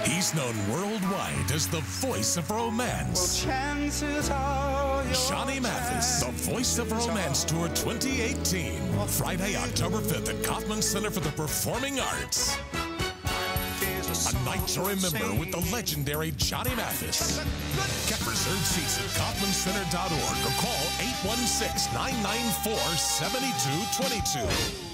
He's known worldwide as the voice of romance. Johnny Mathis, the Voice of Romance Tour 2018. Friday, October 5th at Kaufman Center for the Performing Arts. A night to remember with the legendary Johnny Mathis. Get reserved seats at kaufmancenter.org or call 816-994-7222.